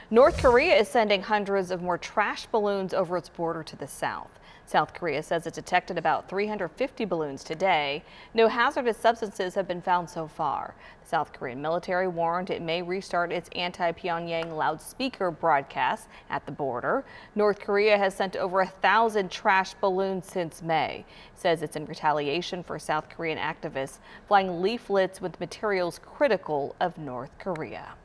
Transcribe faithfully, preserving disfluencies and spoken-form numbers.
North Korea is sending hundreds of more trash balloons over its border to the south. South Korea says it detected about three hundred fifty balloons today. No hazardous substances have been found so far. The South Korean military warned it may restart its anti-Pyongyang loudspeaker broadcasts at the border. North Korea has sent over a thousand trash balloons since May. It says it's in retaliation for South Korean activists flying leaflets with materials critical of North Korea.